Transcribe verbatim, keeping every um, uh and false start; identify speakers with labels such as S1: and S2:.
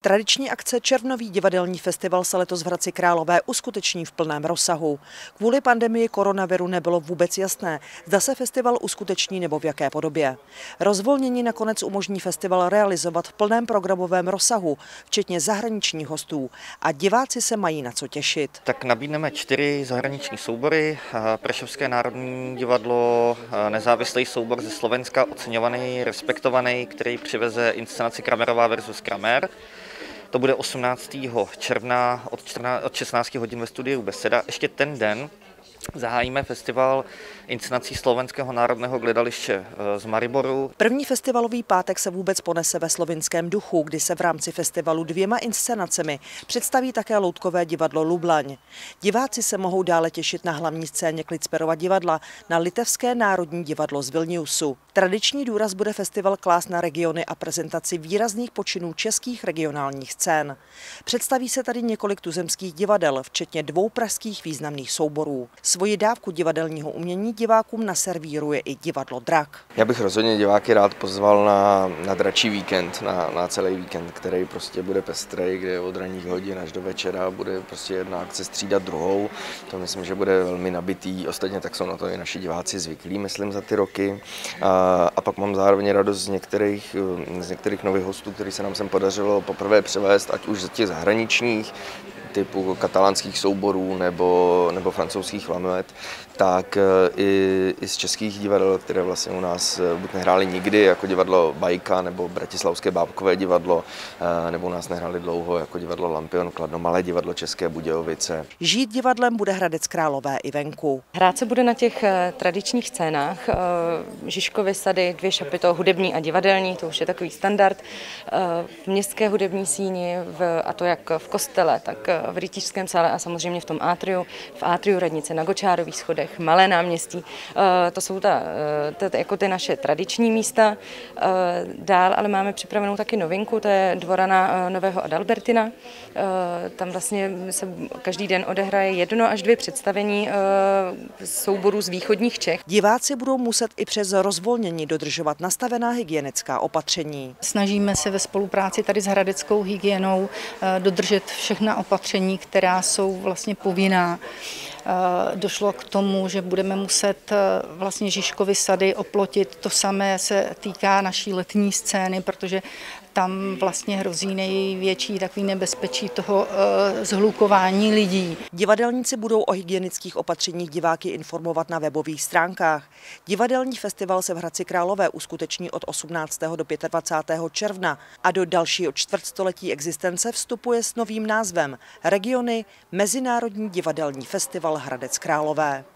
S1: Tradiční akce Červnový divadelní festival se letos v Hradci Králové uskuteční v plném rozsahu. Kvůli pandemii koronaviru nebylo vůbec jasné, zda se festival uskuteční nebo v jaké podobě. Rozvolnění nakonec umožní festival realizovat v plném programovém rozsahu, včetně zahraničních hostů, a diváci se mají na co těšit.
S2: Tak nabídneme čtyři zahraniční soubory. Prešovské národní divadlo, nezávislý soubor ze Slovenska, oceňovaný, respektovaný, který přiveze inscenaci Kramerová versus Kramer. To bude osmnáctého června od, čtrnácti, od šestnácti hodin ve studiu Beseda. Ještě ten den zahájíme festival inscenací Slovenského národného gledaliště z Mariboru.
S1: První festivalový pátek se vůbec ponese ve slovinském duchu, kdy se v rámci festivalu dvěma inscenacemi představí také loutkové divadlo Lublaň. Diváci se mohou dále těšit na hlavní scéně Klicperova divadla, na Litevské národní divadlo z Vilniusu. Tradiční důraz bude festival klást na regiony a prezentaci výrazných počinů českých regionálních scén. Představí se tady několik tuzemských divadel, včetně dvou pražských významných souborů. Svoji dávku divadelního umění divákům naservíruje i divadlo Drak.
S3: Já bych rozhodně diváky rád pozval na, na dračí víkend, na, na celý víkend, který prostě bude pestrý, kde od ranních hodin až do večera bude prostě jedna akce střídat druhou. To myslím, že bude velmi nabitý. Ostatně tak jsou na to i naši diváci zvyklí, myslím, za ty roky. A, a pak mám zároveň radost z některých, z některých nových hostů, který se nám sem podařilo poprvé převést, ať už z těch zahraničních, typu katalánských souborů nebo, nebo francouzských lamuet, tak i, i z českých divadel, které vlastně u nás buď nehrály nikdy, jako divadlo Bajka nebo Bratislavské bábkové divadlo, nebo u nás nehráli dlouho, jako divadlo Lampion Kladno, malé divadlo České Budějovice.
S1: Žít divadlem bude Hradec Králové i venku.
S4: Hrát se bude na těch tradičních scénách. Žižkovy sady, dvě šapito, hudební a divadelní, to už je takový standard. V městské hudební síni, v, a to jak v kostele, tak v rytířském sále a samozřejmě v tom átriu, v átriu radnice, na Gočárových schodech, Malé náměstí. To jsou ta, to, jako ty naše tradiční místa. Dál ale máme připravenou taky novinku, to je dvorana Nového Adalbertina. Tam vlastně se každý den odehraje jedno až dvě představení souborů z východních Čech.
S1: Diváci budou muset i přes rozvolnění dodržovat nastavená hygienická opatření.
S5: Snažíme se ve spolupráci tady s hradeckou hygienou dodržet všechna opatření, která jsou vlastně povinná. Došlo k tomu, že budeme muset vlastně Žižkovy sady oplotit. To samé se týká naší letní scény, protože tam vlastně hrozí největší takový nebezpečí toho zhlukování lidí.
S1: Divadelníci budou o hygienických opatřeních diváky informovat na webových stránkách. Divadelní festival se v Hradci Králové uskuteční od osmnáctého do dvacátého pátého června a do dalšího čtvrtstoletí existence vstupuje s novým názvem Regiony Mezinárodní divadelní festival Hradec Králové.